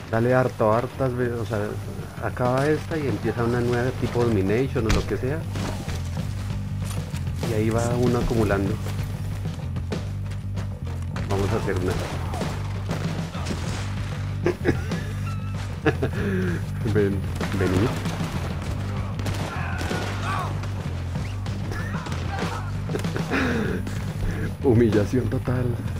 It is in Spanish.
Dale harto, hartas veces, o sea, acaba esta y empieza una nueva tipo Domination o lo que sea. Y ahí va uno acumulando. Vamos a hacer una. Ven, vení. Humillación total.